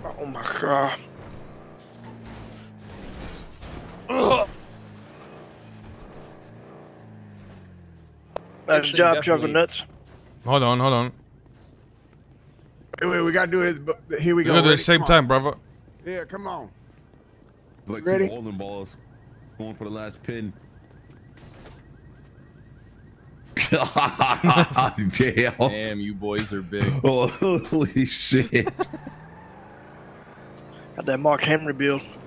Oh my god. Ugh. Nice job, Juggle Nuts. Hold on. Wait, we gotta do it. Here we go. We're gonna do it at the same time, brother. Yeah, come on. Like Ready? two bowling balls. Going for the last pin. Damn, you boys are big. Oh, holy shit. Got that Mark Henry build.